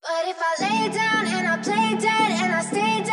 But if I lay down and I play dead and I stay